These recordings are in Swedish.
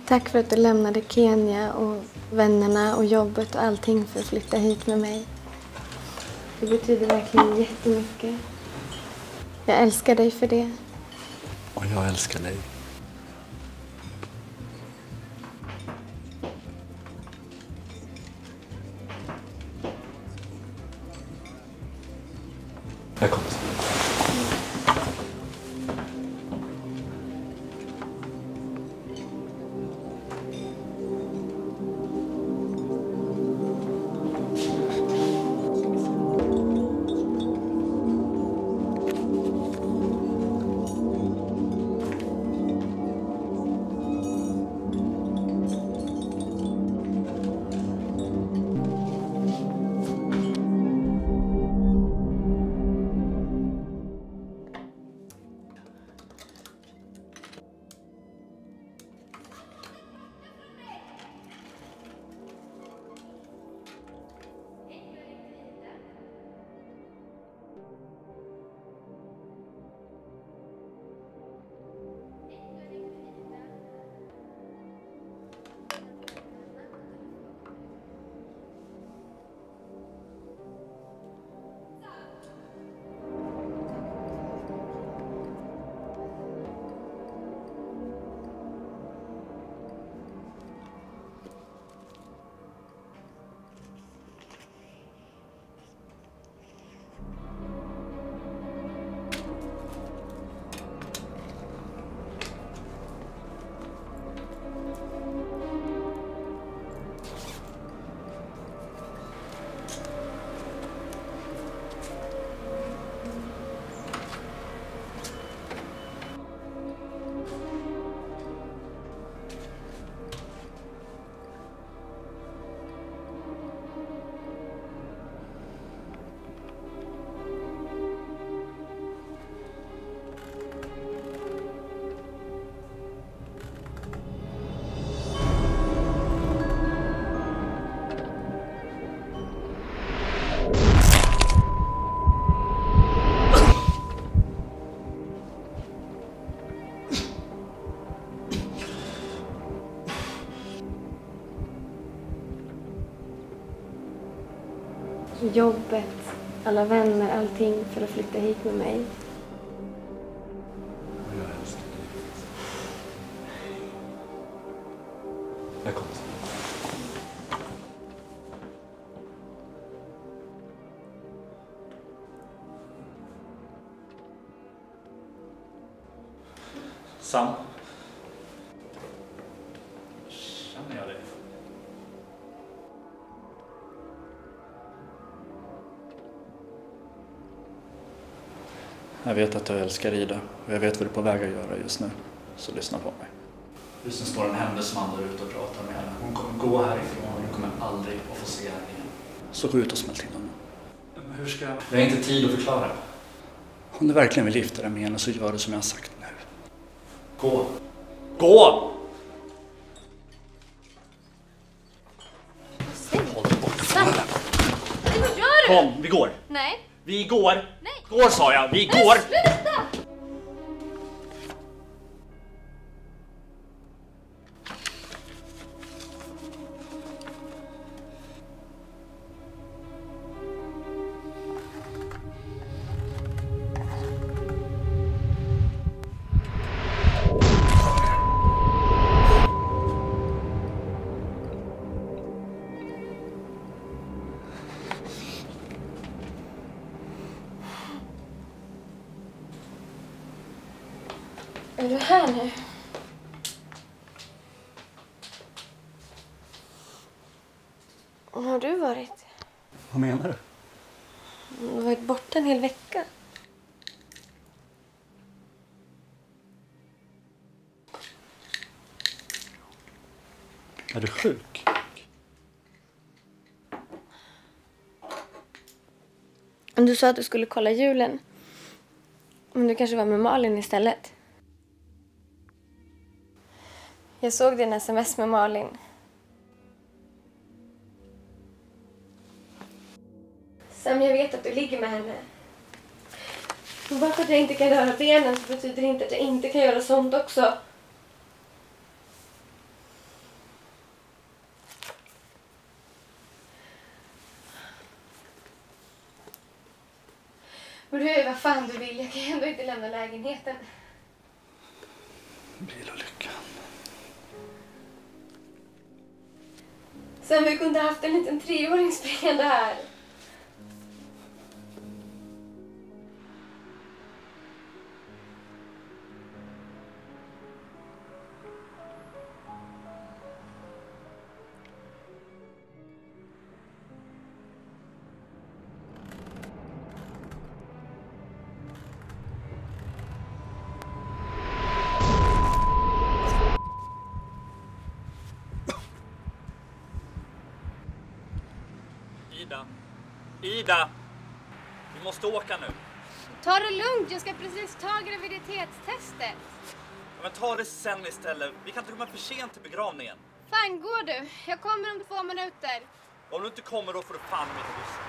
Tack för att du lämnade Kenya och vännerna och jobbet och allting för att flytta hit med mig. Det betyder verkligen jättemycket. Jag älskar dig för det. Och jag älskar dig. Jag kommer. Jobbet, alla vänner, allting för att flytta hit med mig. Och jag älskar dig. Jag kommer. Sam. Känner jag dig? Jag vet att du älskar Ida och jag vet vad du är på väg att göra just nu. Så lyssna på mig. Just nu står en hemlös man där ute och pratar med henne. Hon kommer gå härifrån och hon kommer aldrig att få se henne igen. Så gå ut och smäll till honom. Men hur ska jag? Jag har inte tid att förklara. Om du verkligen vill gifta dig med henne så gör du som jag har sagt nu. Gå! Gå! Håll dig borta från henne. Nej, vad gör du? Kom, vi går. Nej. Vi går. Nej. Går sa jag, vi går. Sluta! Är du här nu? Var har du varit? Vad menar du? Du har varit borta en hel vecka. Är du sjuk? Du sa att du skulle kolla julen. Men du kanske var med Malin istället. Jag såg din sms med Malin. Sam, jag vet att du ligger med henne. Och bara för att jag inte kan röra benen så betyder det inte att jag inte kan göra sånt också. Och du är vad fan du vill. Jag kan ändå inte lämna lägenheten. Bilolyckan. Sen vi kunde haft en liten 3-åring springande här. Ida! Vi måste åka nu. Ta det lugnt, jag ska precis ta graviditetstestet. Ja, men ta det sen istället. Vi kan inte komma för sent till begravningen. Fan, går du? Jag kommer om 2 minuter. Om du inte kommer då får du fan med till bussen.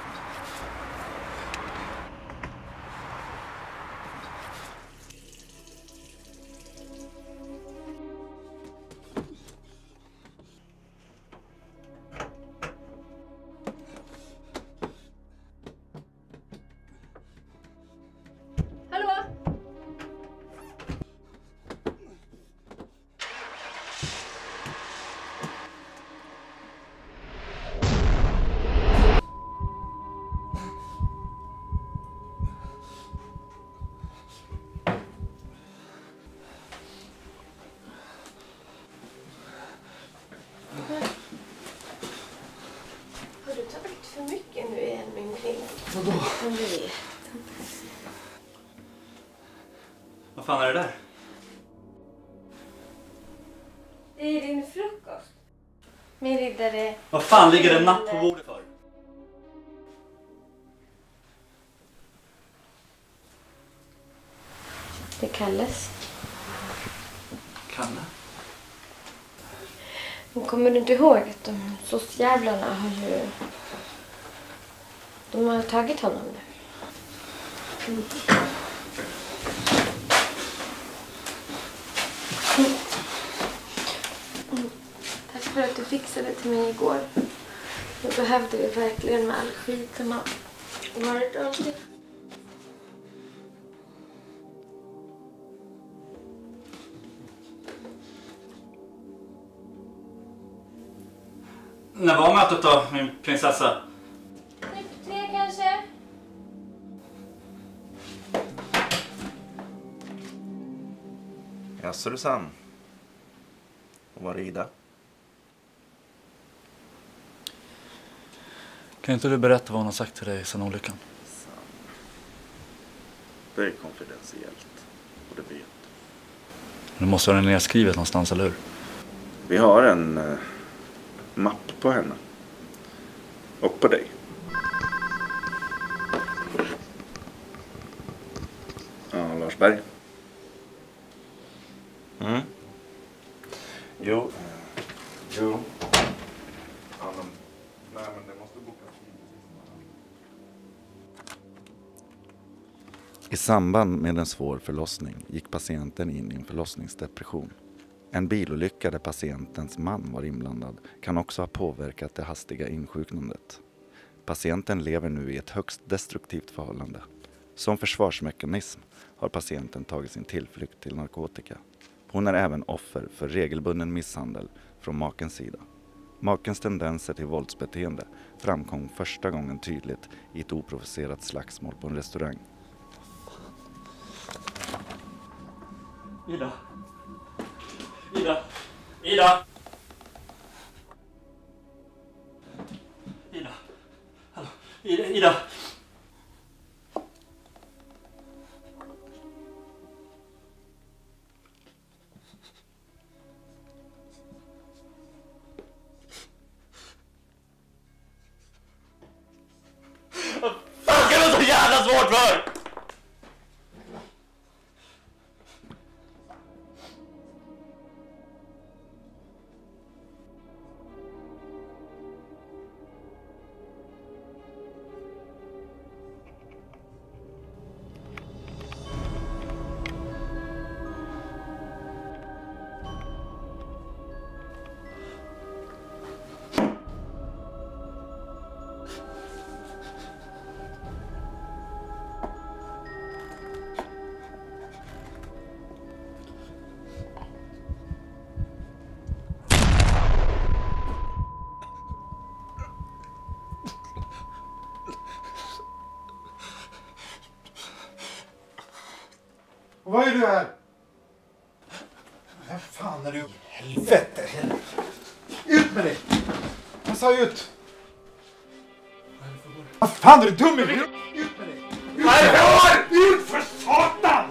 Har du tagit för mycket nu igen, min kvinna? Vadå? Jag vet. Vad fan är det där? Det är din frukost. Min riddare. Vad fan ligger det natt på bordet för? Det kallas. Kalle? Men kommer du inte ihåg att de sossjävlarna har ju... De har tagit honom nu. Tack för att du fixade till mig igår. Jag behövde det verkligen med all skit som har varit alltid. När var mötet då, min prinsessa? 3 kanske? Jaså du Sam. Och var är Ida? Kan inte du berätta vad hon har sagt till dig sedan olyckan? Sam. Det är konfidentiellt. Och det vet du. Du måste ha den nedskrivet någonstans, eller hur? Vi har en mapp på henne. Och på dig. Ja, Lars Berg. Mm. Jo. Jo. Ja, men, nej, men det måste bokas in. I samband med en svår förlossning gick patienten in i en förlossningsdepression. En bilolycka där patientens man var inblandad kan också ha påverkat det hastiga insjuknandet. Patienten lever nu i ett högst destruktivt förhållande. Som försvarsmekanism har patienten tagit sin tillflykt till narkotika. Hon är även offer för regelbunden misshandel från makens sida. Makens tendenser till våldsbeteende framkom första gången tydligt i ett oprovocerat slagsmål på en restaurang. Ida! Ida! Ida! Ida! Hallå! Ida! Vad fan ska det vara så jävla svårt för? Vad är du här? Vad fan är du? Helvete! Ut med dig! Jag sa ut! Vad fan är du dum i huvudet? Ut med dig! Ut för satan!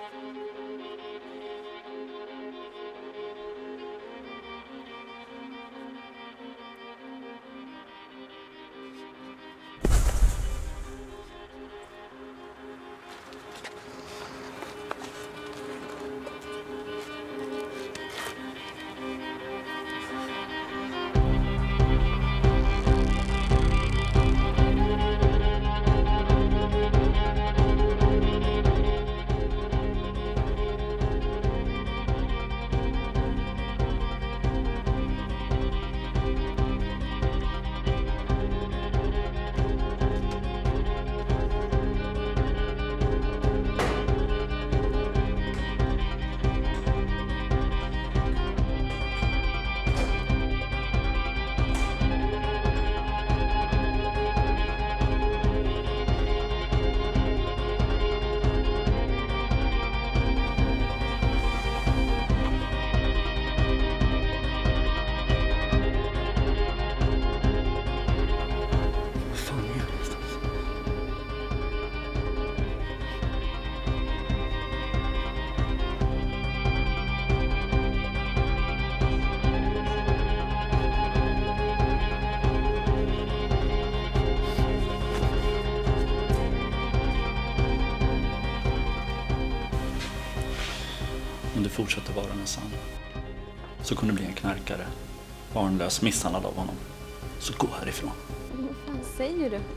Om du fortsätter vara med Sam så kommer du bli en knarkare, barnlös, misshandlad av honom. Så gå härifrån. Vad fan säger du?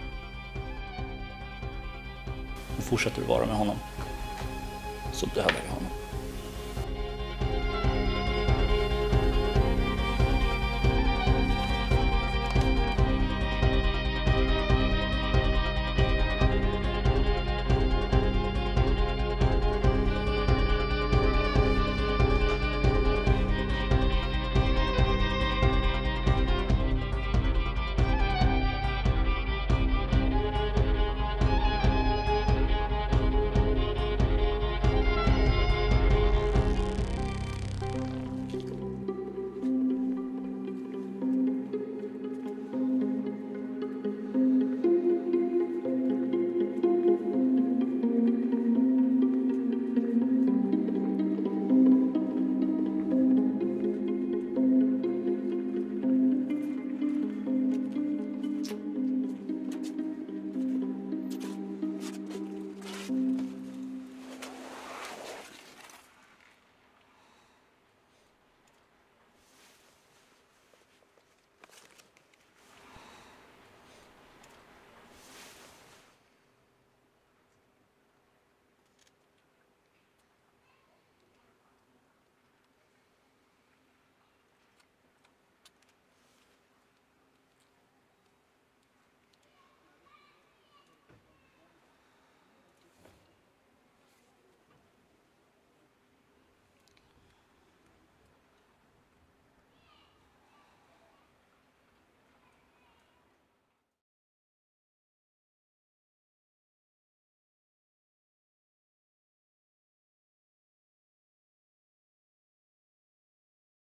Och fortsätter du vara med honom så dödar jag honom.